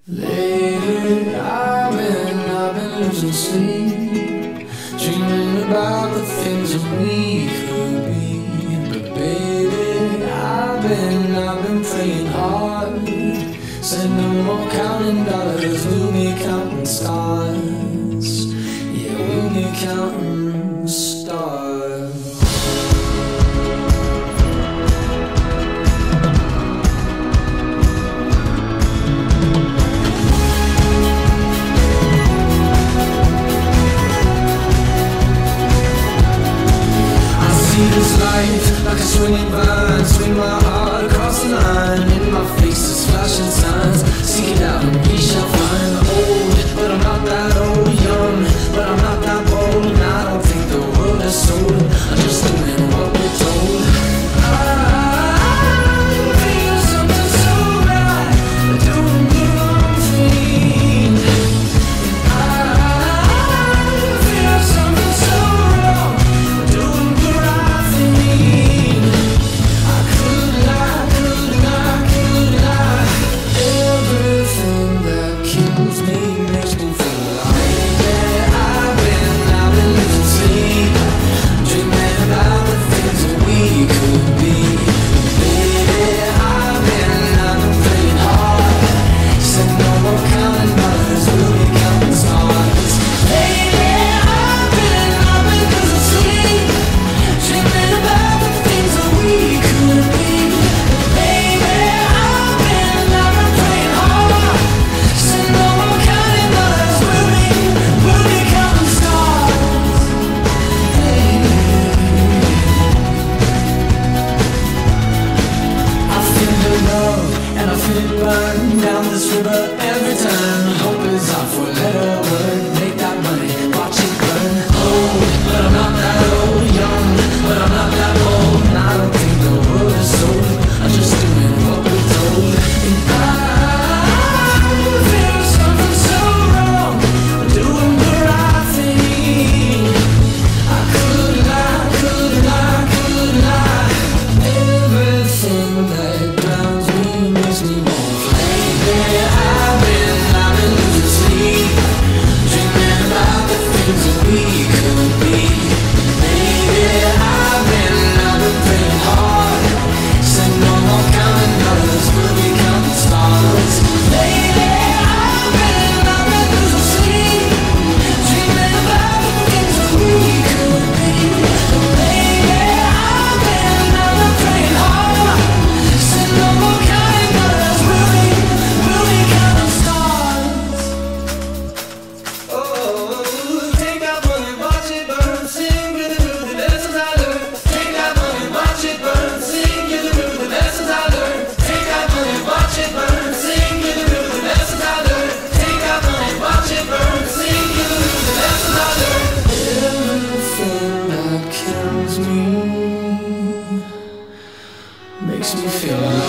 Lately I've been losing sleep, dreaming about the things that we could be. But baby, I've been praying hard. Said no more counting dollars, we'll be counting stars. Yeah, we'll be counting stars. See this life like a swinging vine, swing my heart across the line. In my face is flashing signs. Seek it out and we shall find. Old, but I'm not that old. Young, but I'm not that bold. And I don't think the world is sold. I'm just doing what we're told. I feel something so right, doing the wrong thing. I feel something so wrong, doing the right thing. I could lie. Everything that kills me makes me feel like I've been losing sleep, dreaming about the things that we could be. Baby, I've been playing hard. Said no more counting dollars, we'll be counting stars. Baby, I've been losing sleep, dreaming about the things that we could be. Baby, I've been playing hard. Said no more counting dollars, we'll be counting stars. I feel the love and I feel it burn down this river every time. Hope is our four-letter word. Make that money, watch it burn. Old, but I'm not that old. Young, but I'm not that old. And I don't think the world is sold. I'm just doing what we're told. And I feel something so wrong, doing the right thing. I could lie. Everything that drowns me makes me more. Lately I've been losing sleep, dreaming about the things that we could be. Baby, I've been praying hard. Said no more counting dollars, we'll be counting stars. Lately I've been losing sleep, dreaming about the things that we could be. Baby, I've been praying hard. Said no more counting dollars, we'll be counting stars. Oh, take that money, watch it burn, sing with the lessons I learned. Take that money, watch it burn, sing with the lessons I learned. Take that money, watch it burn, sing with the lessons I learned. Take that money, watch it burn, sing with the lessons I learned. Everything that kills me makes me feel alive.